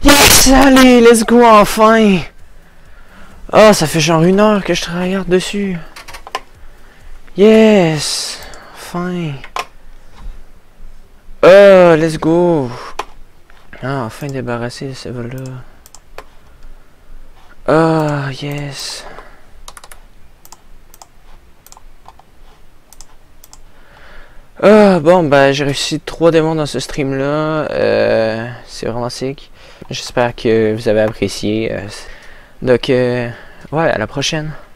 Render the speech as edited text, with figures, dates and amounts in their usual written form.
Yes! Allez, let's go, enfin! Ah, ça fait genre 1 heure que je travaille dessus. Yes! Enfin! Oh, let's go! Ah, enfin débarrassé de ce vol-là. Ah, yes! Ah, bon, ben, j'ai réussi 3 démons dans ce stream-là. C'est vraiment sick. J'espère que vous avez apprécié. Donc, ouais, à la prochaine.